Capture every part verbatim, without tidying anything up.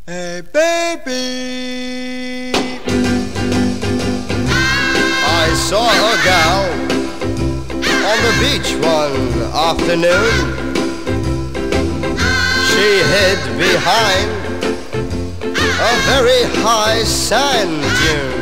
Hey baby, I saw a gal on the beach one afternoon. She hid behind a very high sand dune.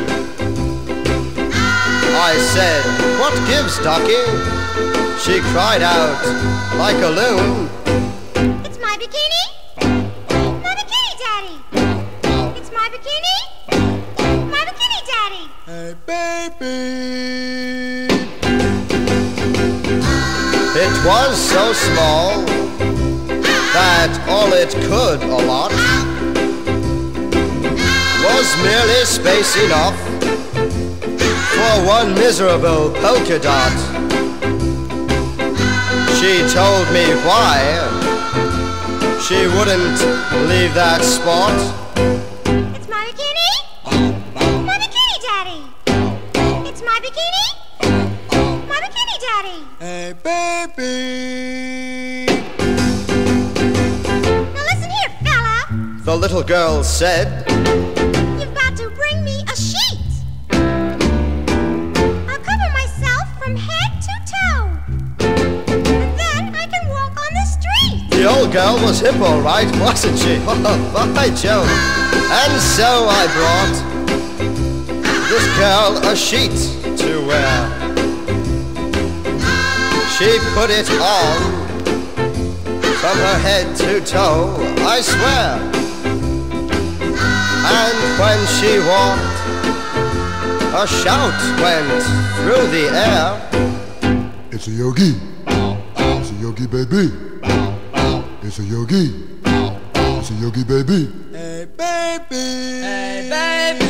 I said, "What gives, ducky?" She cried out like a loon. It's my bikini, my bikini daddy. It's my bikini, my bikini daddy. hey baby. It was so small that all it could allot was merely space enough for one miserable polka dot. She told me why she wouldn't leave that spot. It's my bikini, my bikini daddy. It's my bikini, my bikini daddy. Hey baby, Now listen here, fella. The little girl said, You've got to bring me a sheet. I'll cover myself from head to toe. And then I can walk on the street. the old girl was hip all right, wasn't she? Oh, by Jove. And so I brought this girl a sheet to wear. She put it on from her head to toe, I swear. And when she walked, a shout went through the air. It's a yogi. It's a yogi baby. It's a yogi. It's a yogi baby. hey baby, Hey baby.